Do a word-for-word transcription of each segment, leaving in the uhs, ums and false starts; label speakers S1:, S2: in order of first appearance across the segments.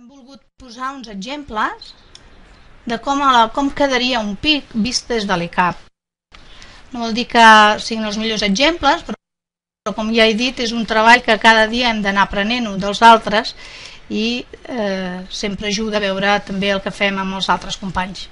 S1: hem volgut posar uns exemples de com, a la, com quedaria un pic vist des de l'I C A P. No vol dir que siguin els millors exemples, però, però com ja he dit, és un treball que cada dia hem d'anar aprenent un dels altres i eh, sempre ajuda a veure també el que fem amb els altres companys.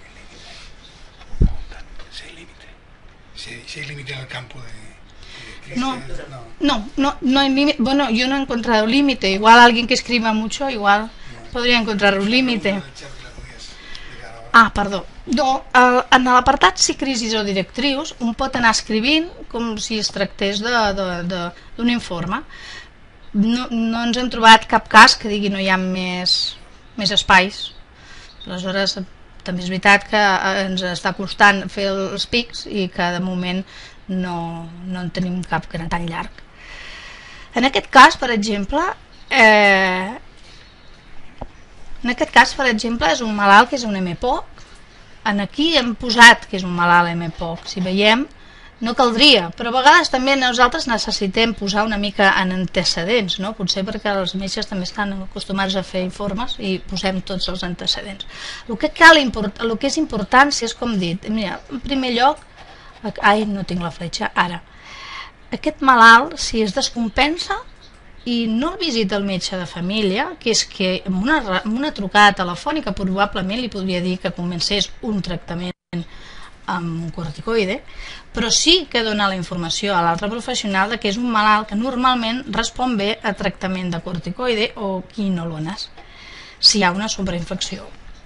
S2: Si hay límite en el campo de...
S1: No, no, no, no hay límite. Bueno, yo no he encontrado límite. Igual alguien que escriba mucho, igual podría encontrar un límite. Ah, perdó. No, en l'apartat si crisis o directrius, un pot anar escrivint com si es tractés d'un informe. No, no ens hem trobat cap cas que digui no hi ha més, més espais. Aleshores, també és veritat que ens està costant fer els pics i que de moment no, no en tenim cap que tan llarg. En aquest cas, per exemple, eh, en aquest cas, per exemple, és un malalt que és un M P O C. En aquí hem posat que és un malalt M P O C. Si veiem, no caldria, però a vegades també nosaltres necessitem posar una mica en antecedents, no? Potser perquè els metges també estan acostumats a fer informes i posem tots els antecedents. El que, cal, el que és importància és, com dit, mira, en primer lloc, ai, no tinc la fletxa, ara, aquest malalt, si es descompensa i no el visita el metge de família, que és que amb una, amb una trucada telefònica probablement li podria dir que comencés un tractament amb un corticoide, però sí que dona la informació a l'altre professional de que és un malalt que normalment respon bé a tractament de corticoide o quinolones, si hi ha una sobreinfecció.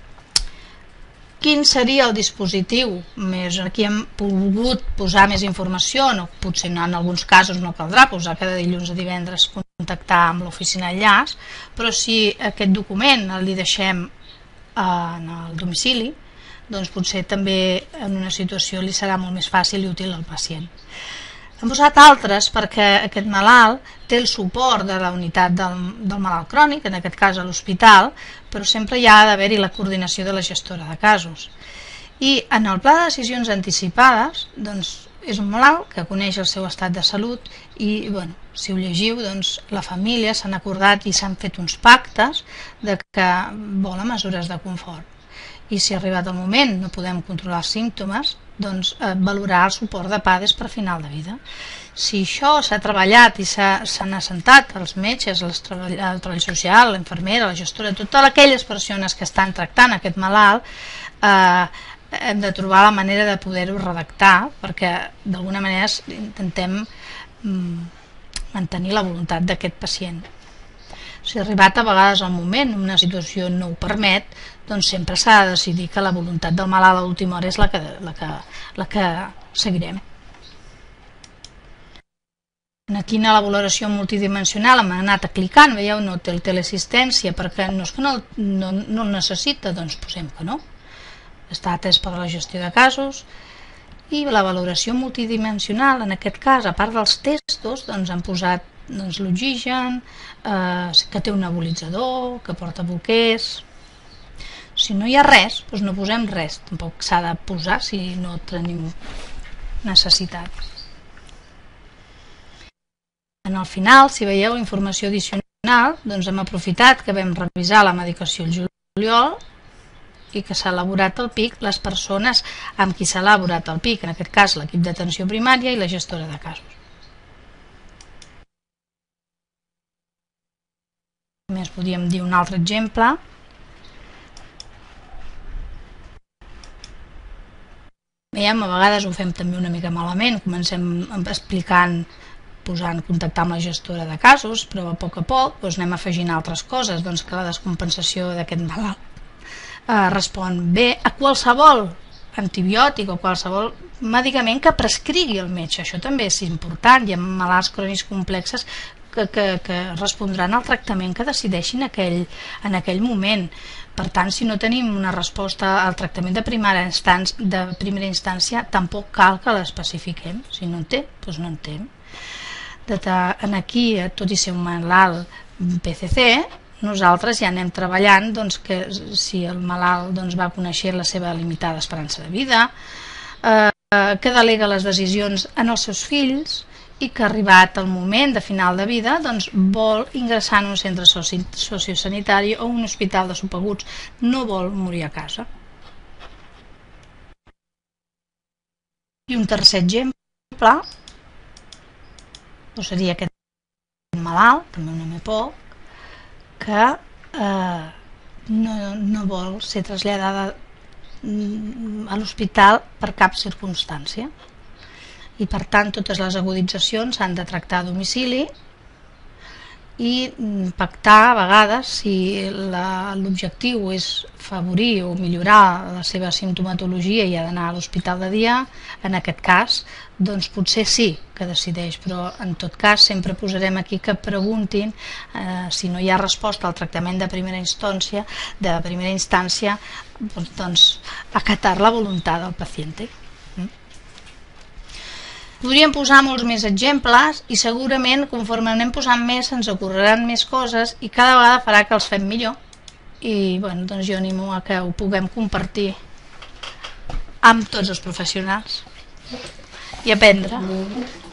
S1: Quin seria el dispositiu? Més, aquí hem pogut posar més informació, no, potser en alguns casos no caldrà posar cada dilluns a divendres contactar amb l'oficina d'enllaç, però si aquest document el li deixem en el domicili, doncs potser també en una situació li serà molt més fàcil i útil al pacient. Hem posat altres perquè aquest malalt té el suport de la unitat del, del malalt crònic, en aquest cas a l'hospital, però sempre hi ha d'haver-hi la coordinació de la gestora de casos. I en el pla de decisions anticipades, doncs, és un malalt que coneix el seu estat de salut i, bueno, si ho llegiu, doncs, la família s'han acordat i s'han fet uns pactes de que volen mesures de confort. I si ha arribat el moment no podem controlar els símptomes, doncs eh, valorar el suport de PADES per final de vida. Si això s'ha treballat i s'han assentat els metges, el treball social, l'infermera, la gestora, totes aquelles persones que estan tractant aquest malalt, eh, hem de trobar la manera de poder-ho redactar perquè d'alguna manera intentem mm, mantenir la voluntat d'aquest pacient. Si ha arribat a vegades el moment, una situació no ho permet, doncs sempre s'ha de decidir que la voluntat del malalt a l'última hora és la que, la que, la que seguirem. Aquí en la valoració multidimensional hem anat clicant, veieu, no té el teleassistència, perquè no és que no, no, no el necessita, doncs posem que no. Està atès per la gestió de casos. I la valoració multidimensional, en aquest cas, a part dels testos, doncs han posat doncs, l'oxigen, eh, que té un nebulitzador, que porta bolquers. Si no hi ha res, doncs no posem res, tampoc s'ha de posar si no tenim necessitat. En el final, si veieu informació addicional, doncs hem aprofitat que vam revisar la medicació el juliol i que s'ha elaborat el PIC les persones amb qui s'ha elaborat el PIC, en aquest cas l'equip d'atenció primària i la gestora de casos. A més, podríem dir un altre exemple. Veiem, a vegades ho fem també una mica malament, comencem explicant, posant, contactar amb la gestora de casos, però a poc a poc doncs anem afegint altres coses, doncs que la descompensació d'aquest malalt eh, respon bé a qualsevol antibiòtic o qualsevol medicament que prescrigui el metge. Això també és important, hi ha malalts crònics complexes que, que, que respondran al tractament que decideixin aquell, en aquell moment. Per tant, si no tenim una resposta al tractament de primera instància, de primera instància tampoc cal que l'especifiquem. Si no en té, doncs no en té. En aquí, tot i ser un malalt P C C, nosaltres ja anem treballant doncs, que si el malalt doncs, va conèixer la seva limitada esperança de vida, eh, que delega les decisions en els seus fills i que arribat el moment de final de vida doncs vol ingressar en un centre soci sociosanitari o un hospital de subaguts, no vol morir a casa. I un tercer exemple doncs seria aquest malalt, també un M P O, que eh, no, no vol ser traslladada a l'hospital per cap circumstància i per tant totes les aguditzacions s'han de tractar a domicili i pactar a vegades si l'objectiu és favorir o millorar la seva simptomatologia i ha d'anar a l'hospital de dia, en aquest cas doncs potser sí que decideix, però en tot cas sempre posarem aquí que preguntin eh, si no hi ha resposta al tractament de primera instància, de primera instància doncs acatar la voluntat del pacient. Podríem posar molts més exemples i segurament conforme anem posant més ens ocorreran més coses i cada vegada farà que els fem millor i bueno, doncs jo animo a que ho puguem compartir amb tots els professionals i aprendre.